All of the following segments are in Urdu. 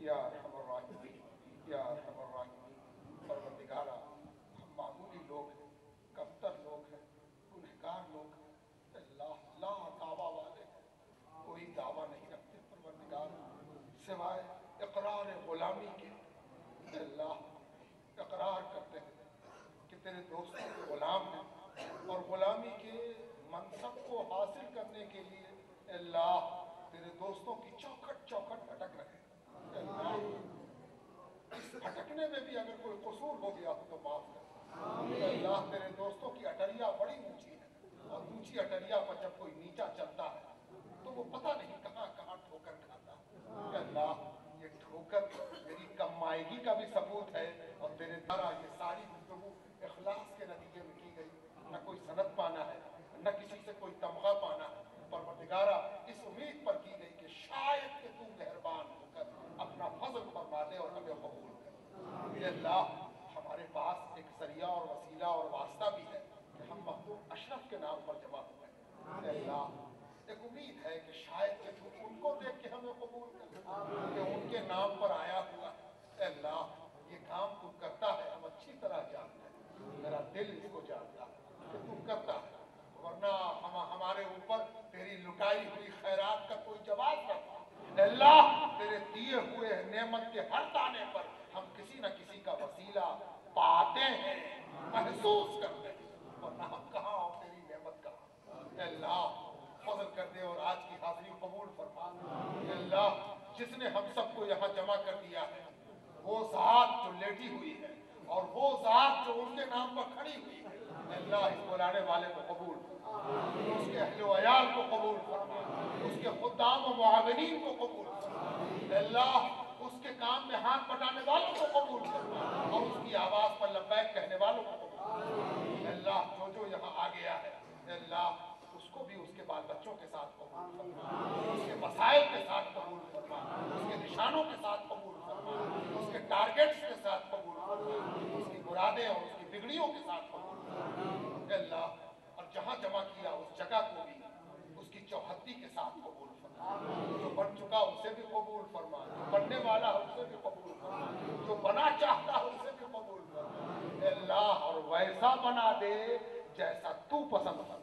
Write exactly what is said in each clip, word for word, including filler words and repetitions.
یا ارحم الراحمین یا ارحم الراحمین پروردگارا ہم معمولی لوگ ہیں، کمتر لوگ ہیں، گنہگار لوگ ہیں، اللہ لا دعویٰ والے ہیں، کوئی دعویٰ نہیں رکھتے پروردگار سوائے اقرار غلامی کے۔ اللہ اقرار کرتے ہیں کہ تیرے دوستوں کے غلام ہیں اور غلامی کے منصب کو حاصل کرنے کے لیے اللہ تیرے دوستوں کی چوکھٹ چوکھٹ بھٹک رہے ہیں۔ اللہ اس بھٹکنے میں بھی اگر کوئی قصور ہو گیا ہو تو معاف کر۔ اللہ تیرے دوستوں کی اٹریا بڑی اونچی ہے اور اونچی اٹریا پر جب کوئی نیچا چلتا ہے تو وہ پتہ نہیں کہاں کہاں ٹھوکر کھاتا ہے۔ اللہ یہ ٹھوکر میری کمائیگی کا بھی ثبوت ہے اور تیرے درا یہ ساری گفتگو اخلاص کے نتیجے میں کی گئی، نہ کوئی سند پانا ہے نہ کسی سے کوئی تمغہ پانا ہے۔ پروردگارا اس امید پر کی گئی کہ شاید کہ تو مہربان ہو کر اپنا فضل فرما دے اور ہمیں قبول کر۔ اے اللہ ہمارے پاس ایک ذریعہ اور وسیلہ اور واسطہ بھی ہے کہ ہم مخدوم اشرف کے نام پر جمع ہوئے ہیں۔ اے اللہ ایک امید ہے کہ شاید کہ تو ان کو دیکھ کے ہمیں قبول کر کہ ان کے نام پر آیا ہوا۔ اے اللہ یہ کام تو کرتا ہے، ہم اچھی طرح جانتے ہیں، میرا دل اس کو جانتا ہے کہ تو کرتا ہے، ورنہ ہم ہمارے اوپر تیری لٹائی ہوئی خیرات کا کوئی جواب نہ تھا۔ اے اللہ تیرے دیے ہوئے نعمت کے ہر دانے پر ہم کسی نہ کسی کا وسیلہ پاتے ہیں، محسوس کرتے ہیں، ورنہ ہم کہاں اور تیری نعمت کہاں۔ اے اللہ فضل کر دے اور آج کی حاضری قبول فرما۔ اے اللہ جس نے ہم سب کو یہاں جمع کر دیا ہے وہ ذات جو لیٹی ہوئی ہے اور وہ ذات جو ان کے نام پر کھڑی ہوئی ہے، اے اللہ اس بلانے والے کو قبول فرما، اس کے اہل و عیال کو قبول فرما، اس کے خدام و معاونین کو قبول فرما۔ اے اللہ اس کے کام میں ہاتھ بٹانے والوں کو قبول فرما اور اس کی آواز پر لبیک کہنے والوں کو قبول فرما۔ اے اللہ جو جو یہاں آ گیا ہے اے اللہ اس کو بھی اس کے بال بچوں کے ساتھ قبول فرما، اس کے مسائل کے ساتھ قبول فرما، اس کے نشانوں کے ساتھ قبول فرما، اس کے ٹارگٹس کے ساتھ قبول فرما، اس کی مرادیں اور اس کی بگڑیوں کے ساتھ قبول فرما۔ اے اللہ اور جہاں جمع کیا اس جگہ کو بھی اس کی چوہدی کے ساتھ قبول فرما، جو بن چکا اسے بھی قبول فرما، جو بننے والا ہے اسے بھی قبول فرما، جو بنا چاہتا ہے اسے بھی قبول فرما۔ اے اللہ اور ویسا بنا دے جیسا تو پسند فرما۔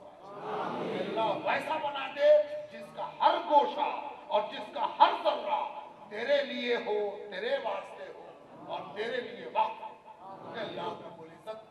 اے اللہ ویسا بنا دے جس کا ہر گوشہ اور جس کا ہر ذرہ تیرے لیے ہو، تیرے واسطے ہو اور تیرے لیے وقت ہو۔ اے اللہ رب العزت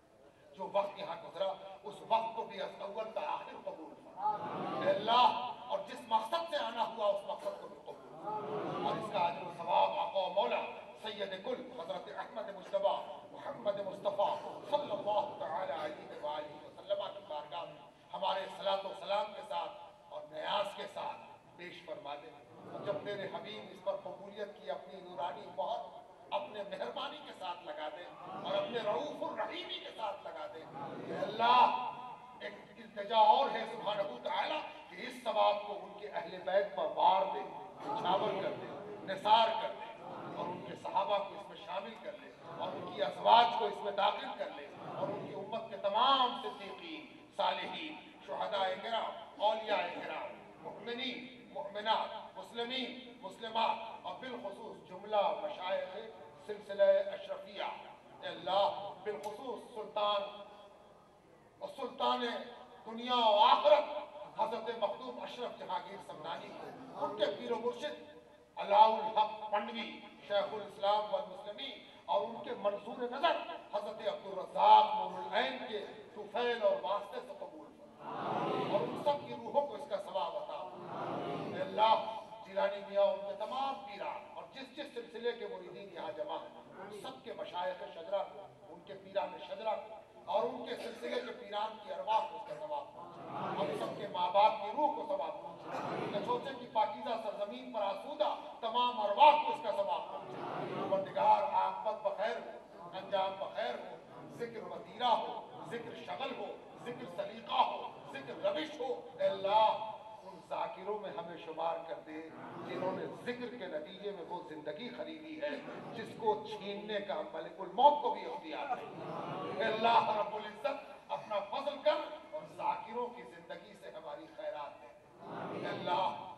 جو وقت یہاں گزرا اس وقت کو بھی از اول تا آخر قبول فرما۔ اے اللہ اور جس مقصد سے آنا ہوا اس مقصد کو بھی قبول فرما اور اس کا اجر و ثواب آقا و مولا سید کل حضرت احمد مجتبی محمد مصطفیٰ صلی اللہ تعالی علیہ وآلہ وسلم کی بارگاہ میں ہمارے صلاۃ و سلام کے ساتھ اور نیاز کے ساتھ پیش فرما دے۔ اور جب تیرے حبیب اس پر قبولیت کی اپنی نورانی مہر اپنے مہربانی کے ساتھ لگا دے اور اپنے رؤوف الرحیمی کے ساتھ لگا دے۔ کہ اللہ ایک التجا اور ہے سبحانہ تعالیٰ کہ اس ثواب کو ان کے اہل بیت پر بار دے، نچھاور کر دے، نثار کر دے اور ان کے صحابہ کو اس میں شامل کر لے اور ان کی ازواج کو اس میں داخل کر لے اور ان کی امت کے تمام صدیقین، صالحین، شہداء کرام، اولیاء کرام، مؤمنین، مؤمنات، مسلمین، مسلمات اور بالخصوص جملہ مشائخ سلسلہ اشرفیہ اے اللہ بالخصوص سلطان اور سلطان دنیا و آخرت حضرت مخدوم اشرف جہانگیر سمنانی کو، ان کے پیر و مرشد علاء الحق پنڈوی شیخ الاسلام والمسلمین اور ان کے منظور نظر حضرت عبدالرزاق نور العین کے توفیل اور واسطے سے قبول فرما اور ان سب کی روحوں کو اس کا ثواب عطا فرما۔ اے اللہ جیلانی میاں ان کے تمام پیران اور جس جس سلسلے کے مریدین یہاں جمع ہیں ان سب کے مشائخ شجرہ کو، ان کے پیران شجرہ کو اور ان کے سلسلے کے پیران کی ارواح کو اس کا ثواب پہنچے، ہم سب کے ماں باپ کی روح کو ثواب پہنچے، کچوچے کی پاکیزہ سرزمین پر آسودہ تمام ارواح کو اس کا ثواب پہنچے۔ پروردگار عاقبت بخیر ہو، انجام بخیر ہو، ذکر وطیرہ ہو، ذکر شغل ہو، ذکر سلیقہ ہو، ذکر روش ہو۔ اے اللہ ان ذاکروں میں ہمیں شمار کر دے جنہوں نے ذکر کے نتیجے میں وہ زندگی خریدی ہے جس کو چھیننے کا ملک الموت کو بھی اختیار ہے۔ اے اللہ رب العزت اپنا فضل کر اور ذاکروں کی زندگی سے ہماری خیرات دے۔ اے اللہ